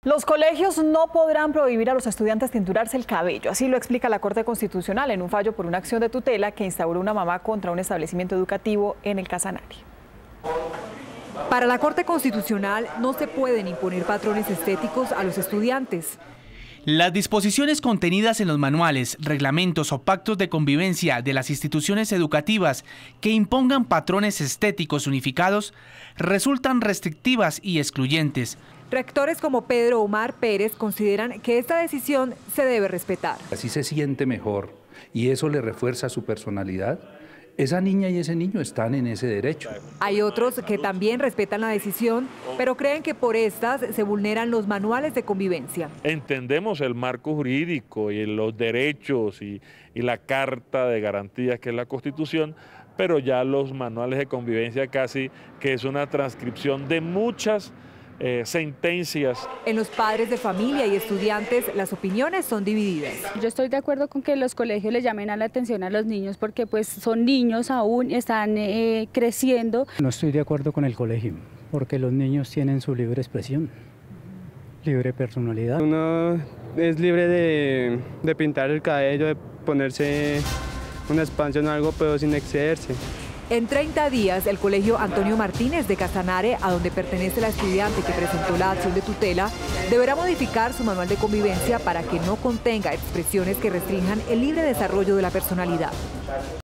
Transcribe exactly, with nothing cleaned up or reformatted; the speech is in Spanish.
Los colegios no podrán prohibir a los estudiantes tinturarse el cabello, así lo explica la Corte Constitucional en un fallo por una acción de tutela que instauró una mamá contra un establecimiento educativo en el Casanare. Para la Corte Constitucional no se pueden imponer patrones estéticos a los estudiantes. Las disposiciones contenidas en los manuales, reglamentos o pactos de convivencia de las instituciones educativas que impongan patrones estéticos unificados resultan restrictivas y excluyentes. Rectores como Pedro Omar Pérez consideran que esta decisión se debe respetar. Así se siente mejor y eso le refuerza su personalidad. Esa niña y ese niño están en ese derecho. Hay otros que también respetan la decisión, pero creen que por estas se vulneran los manuales de convivencia. Entendemos el marco jurídico y los derechos y, y la Carta de Garantías que es la Constitución, pero ya los manuales de convivencia casi que es una transcripción de muchas Eh, sentencias. En los padres de familia y estudiantes las opiniones son divididas. Yo estoy de acuerdo con que los colegios le llamen a la atención a los niños porque pues son niños aún, están eh, creciendo. No estoy de acuerdo con el colegio porque los niños tienen su libre expresión, libre personalidad. Uno es libre de, de pintar el cabello, de ponerse una expansión o algo, pero sin excederse. En treinta días, el Colegio Antonio Martínez de Casanare, a donde pertenece la estudiante que presentó la acción de tutela, deberá modificar su manual de convivencia para que no contenga expresiones que restrinjan el libre desarrollo de la personalidad.